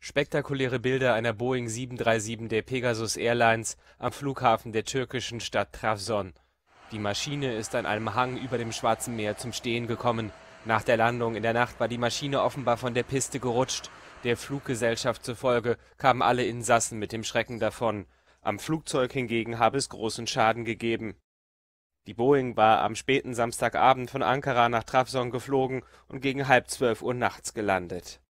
Spektakuläre Bilder einer Boeing 737 der Pegasus Airlines am Flughafen der türkischen Stadt Trabzon. Die Maschine ist an einem Hang über dem Schwarzen Meer zum Stehen gekommen. Nach der Landung in der Nacht war die Maschine offenbar von der Piste gerutscht. Der Fluggesellschaft zufolge kamen alle Insassen mit dem Schrecken davon. Am Flugzeug hingegen habe es großen Schaden gegeben. Die Boeing war am späten Samstagabend von Ankara nach Trabzon geflogen und gegen 11:30 Uhr nachts gelandet.